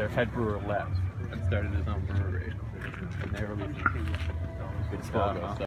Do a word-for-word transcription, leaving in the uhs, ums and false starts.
their head brewer left and started his own brewery. And they released good stuff.